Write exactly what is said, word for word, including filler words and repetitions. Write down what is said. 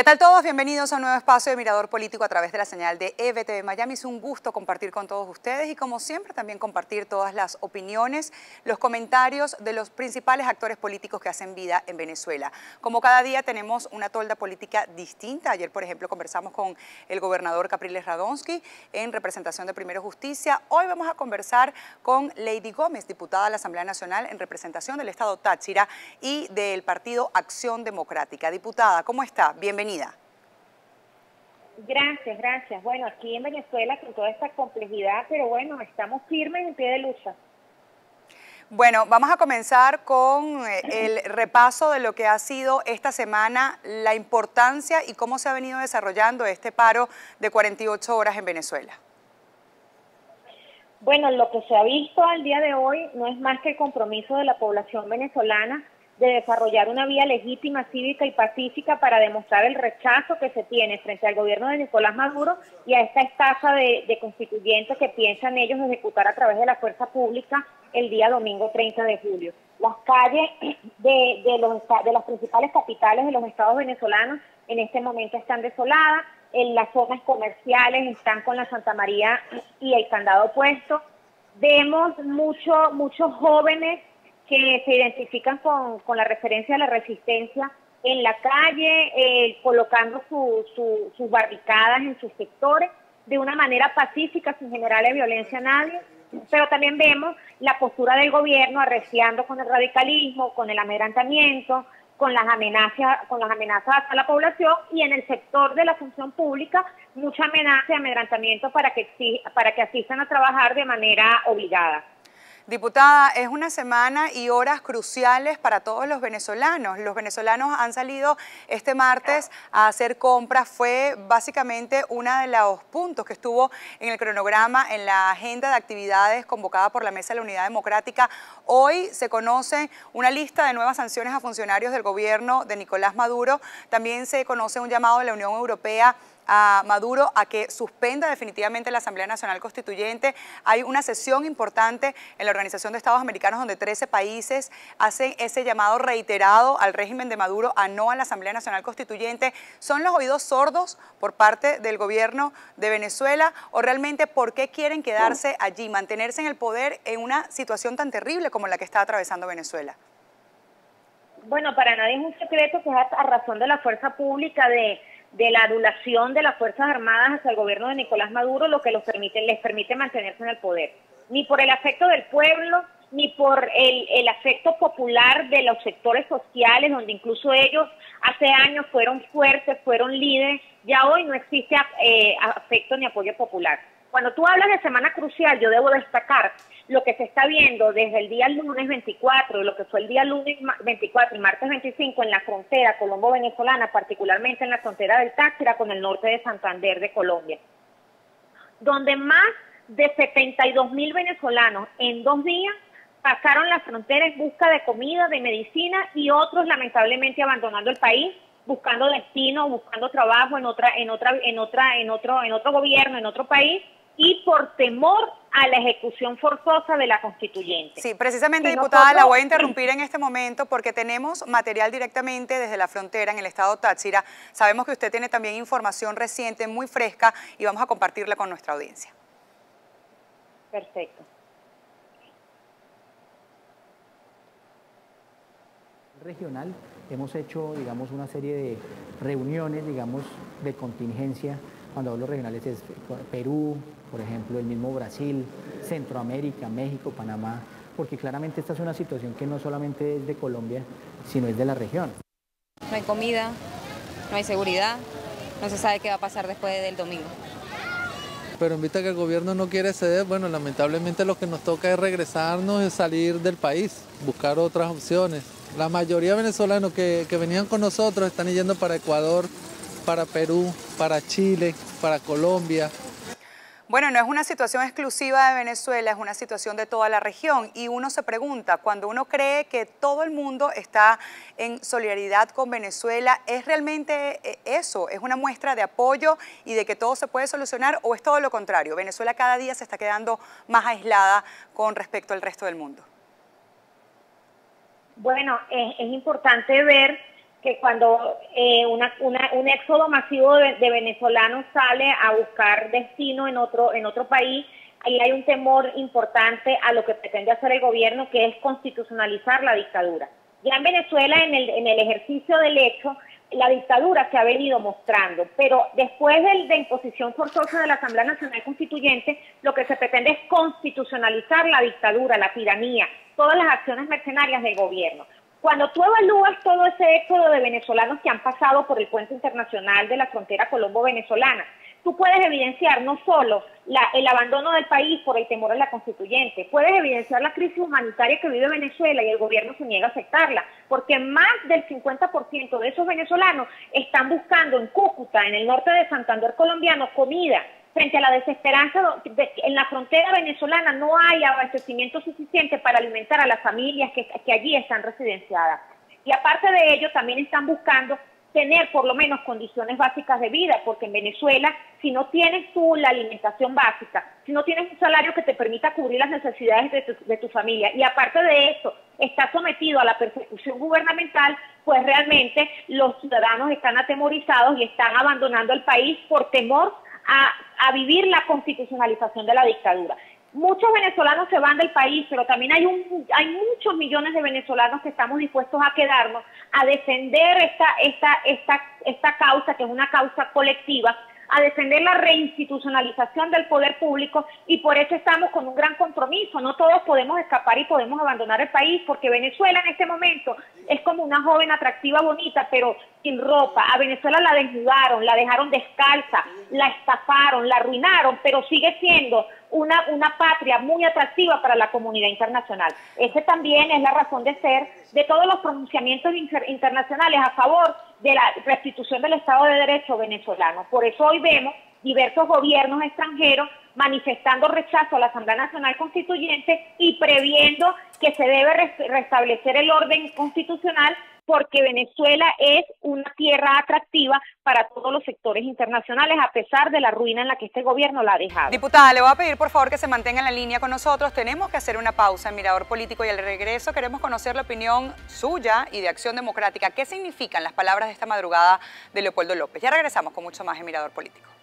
¿Qué tal todos? Bienvenidos a un nuevo espacio de Mirador Político a través de la señal de E V T V Miami. Es un gusto compartir con todos ustedes y como siempre también compartir todas las opiniones, los comentarios de los principales actores políticos que hacen vida en Venezuela. Como cada día tenemos una tolda política distinta. Ayer, por ejemplo, conversamos con el gobernador Capriles Radonsky en representación de Primero Justicia. Hoy vamos a conversar con Lady Gómez, diputada de la Asamblea Nacional en representación del Estado Táchira y del Partido Acción Democrática. Diputada, ¿cómo está? Bienvenida. Bienvenida. Gracias, gracias. Bueno, aquí en Venezuela con toda esta complejidad, pero bueno, estamos firmes en pie de lucha. Bueno, vamos a comenzar con el repaso de lo que ha sido esta semana, la importancia y cómo se ha venido desarrollando este paro de cuarenta y ocho horas en Venezuela. Bueno, lo que se ha visto al día de hoy no es más que el compromiso de la población venezolana de desarrollar una vía legítima, cívica y pacífica para demostrar el rechazo que se tiene frente al gobierno de Nicolás Maduro y a esta estafa de, de constituyentes que piensan ellos ejecutar a través de la fuerza pública el día domingo treinta de julio. Las calles de, de, los, de las principales capitales de los estados venezolanos en este momento están desoladas, en las zonas comerciales están con la Santa María y el candado puesto. Vemos mucho, muchos jóvenes que se identifican con, con la referencia a la resistencia en la calle, eh, colocando su, su, sus barricadas en sus sectores de una manera pacífica, sin generarle violencia a nadie, pero también vemos la postura del gobierno arreciando con el radicalismo, con el amedrentamiento, con las amenazas, con las amenazas a la población y en el sector de la función pública mucha amenaza y amedrentamiento para que, para que asistan a trabajar de manera obligada. Diputada, es una semana y horas cruciales para todos los venezolanos. Los venezolanos han salido este martes a hacer compras. Fue básicamente uno de los puntos que estuvo en el cronograma, en la agenda de actividades convocada por la Mesa de la Unidad Democrática. Hoy se conoce una lista de nuevas sanciones a funcionarios del gobierno de Nicolás Maduro. También se conoce un llamado de la Unión Europea a Maduro a que suspenda definitivamente la Asamblea Nacional Constituyente. Hay una sesión importante en la Organización de Estados Americanos donde trece países hacen ese llamado reiterado al régimen de Maduro a no a la Asamblea Nacional Constituyente. ¿Son los oídos sordos por parte del gobierno de Venezuela o realmente por qué quieren quedarse allí, mantenerse en el poder en una situación tan terrible como la que está atravesando Venezuela? Bueno, para nadie es un secreto que es a razón de la fuerza pública de de la adulación de las Fuerzas Armadas hacia el gobierno de Nicolás Maduro, lo que los permite, les permite mantenerse en el poder. Ni por el afecto del pueblo, ni por el, el afecto popular de los sectores sociales, donde incluso ellos hace años fueron fuertes, fueron líderes, ya hoy no existe eh, afecto ni apoyo popular. Cuando tú hablas de semana crucial, yo debo destacar lo que se está viendo desde el día lunes veinticuatro, lo que fue el día lunes veinticuatro y martes veinticinco en la frontera colombo-venezolana, particularmente en la frontera del Táchira con el norte de Santander de Colombia, donde más de setenta y dos mil venezolanos en dos días pasaron la frontera en busca de comida, de medicina y otros lamentablemente abandonando el país, buscando destino, buscando trabajo en otra, en otra, en otra, en otro, en otro gobierno, en otro país, y por temor a la ejecución forzosa de la constituyente. Sí, precisamente, y diputada, nosotros... la voy a interrumpir en este momento porque tenemos material directamente desde la frontera en el estado Táchira. Sabemos que usted tiene también información reciente, muy fresca, y vamos a compartirla con nuestra audiencia. Perfecto. Regional, hemos hecho, digamos, una serie de reuniones, digamos, de contingencia. Cuando hablo regionales es Perú, por ejemplo, el mismo Brasil, Centroamérica, México, Panamá, porque claramente esta es una situación que no solamente es de Colombia, sino es de la región. No hay comida, no hay seguridad, no se sabe qué va a pasar después del domingo. Pero en vista que el gobierno no quiere ceder, bueno, lamentablemente lo que nos toca es regresarnos, es salir del país, buscar otras opciones. La mayoría de venezolanos que, que venían con nosotros están yendo para Ecuador, para Perú, para Chile, para Colombia. Bueno, no es una situación exclusiva de Venezuela, es una situación de toda la región y uno se pregunta, cuando uno cree que todo el mundo está en solidaridad con Venezuela, ¿es realmente eso? ¿Es una muestra de apoyo y de que todo se puede solucionar o es todo lo contrario? Venezuela cada día se está quedando más aislada con respecto al resto del mundo. Bueno, es, es importante ver que cuando eh, una, una, un éxodo masivo de, de venezolanos sale a buscar destino en otro, en otro país, ahí hay un temor importante a lo que pretende hacer el gobierno, que es constitucionalizar la dictadura. Ya en Venezuela, en el, en el ejercicio del hecho, la dictadura se ha venido mostrando, pero después de la imposición forzosa de la Asamblea Nacional Constituyente, lo que se pretende es constitucionalizar la dictadura, la tiranía, todas las acciones mercenarias del gobierno. Cuando tú evalúas todo ese éxodo de venezolanos que han pasado por el puente internacional de la frontera colombo-venezolana, tú puedes evidenciar no solo la, el abandono del país por el temor a la constituyente, puedes evidenciar la crisis humanitaria que vive Venezuela y el gobierno se niega a aceptarla, porque más del cincuenta por ciento de esos venezolanos están buscando en Cúcuta, en el norte de Santander colombiano, comida. Frente a la desesperanza de, en la frontera venezolana no hay abastecimiento suficiente para alimentar a las familias que, que allí están residenciadas. Y aparte de ello, también están buscando tener por lo menos condiciones básicas de vida, porque en Venezuela, si no tienes tú la alimentación básica, si no tienes un salario que te permita cubrir las necesidades de tu, de tu familia, y aparte de eso, estás sometido a la persecución gubernamental, pues realmente los ciudadanos están atemorizados y están abandonando el país por temor a, a vivir la constitucionalización de la dictadura. Muchos venezolanos se van del país, pero también hay, un, hay muchos millones de venezolanos que estamos dispuestos a quedarnos, a defender esta, esta, esta, esta causa, que es una causa colectiva, a defender la reinstitucionalización del poder público, y por eso estamos con un gran compromiso. No todos podemos escapar y podemos abandonar el país, porque Venezuela en este momento es como una joven atractiva, bonita, pero sin ropa. A Venezuela la desnudaron, la dejaron descalza, la estafaron, la arruinaron, pero sigue siendo una, una patria muy atractiva para la comunidad internacional. Esa también es la razón de ser de todos los pronunciamientos inter internacionales a favor de la restitución del Estado de Derecho venezolano. Por eso hoy vemos diversos gobiernos extranjeros manifestando rechazo a la Asamblea Nacional Constituyente y previendo que se debe restablecer el orden constitucional, porque Venezuela es una tierra atractiva para todos los sectores internacionales, a pesar de la ruina en la que este gobierno la ha dejado. Diputada, le voy a pedir por favor que se mantenga en la línea con nosotros. Tenemos que hacer una pausa en Mirador Político y al regreso queremos conocer la opinión suya y de Acción Democrática. ¿Qué significan las palabras de esta madrugada de Leopoldo López? Ya regresamos con mucho más en Mirador Político.